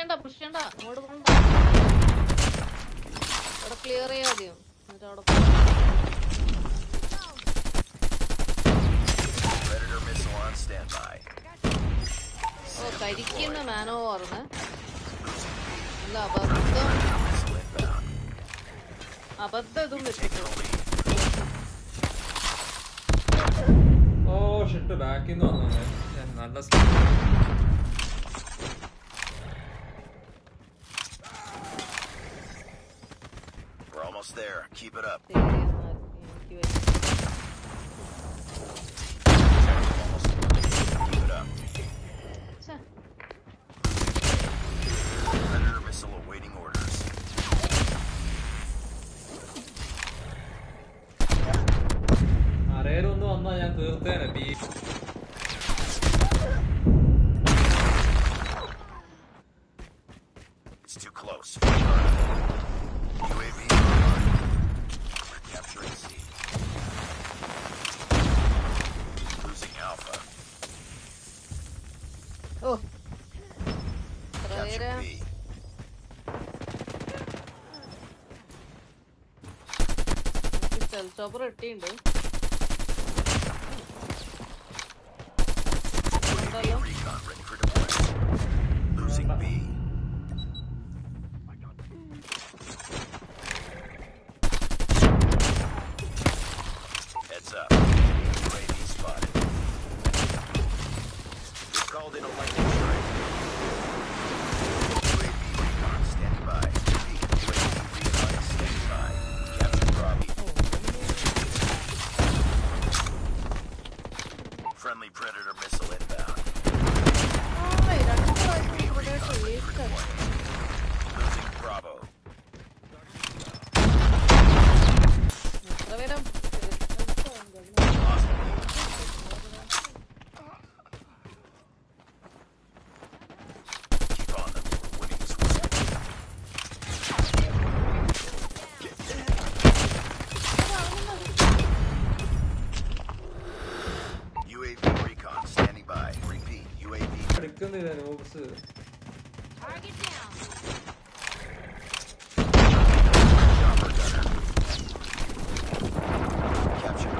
push ചെയ്യണ്ട. അങ്ങോട്ട് പോകണ്ട. അവിടെ ക്ലിയർ ചെയ്യാ ആദ്യം. എന്നിട്ട് അവിടെ Predator missile on standby. ഓ കരിക്കുന്ന മാനോ പറഞ്ഞ് അല്ല അബദ്ധം ഇതും വെച്ചിട്ടു. ഓ ഷിറ്റ് ബാക്കിന്ന് വന്നു നല്ല We're almost there. Keep it up. Keep it up. Predator missile awaiting orders. ആരേലൊന്ന് വന്നാ ഞാൻ തീർത്തേനെ B. It's too close. UAV capturing C. Losing Alpha. Oh. Capture B. Stealth chopper ഇട്ടിണ്ട്. Recon ready for deployment. Losing B. Heads up. UAV spotted. We've called in a lightning strike. UAV recon standing by. UAV recon standing by. Captain Bravo. Friendly Predator missile inbound. Losing Bravo. Keep on them. We're winning this war. UAV recon standing by. Repeat. UAV. എടുക്കുന്നില്ല നോബ്സ്. Target down. Chopper gunner. Capture.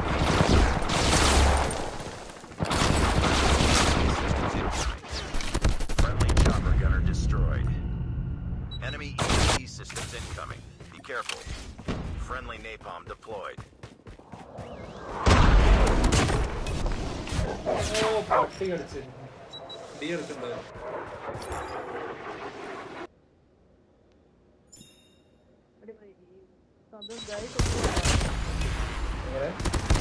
Friendly chopper gunner destroyed. Enemy EMP systems incoming. Be careful. Friendly napalm deployed. ഓ പട്ടി കടിച്ച് ഡി എടുക്കണ്ടോ So this guy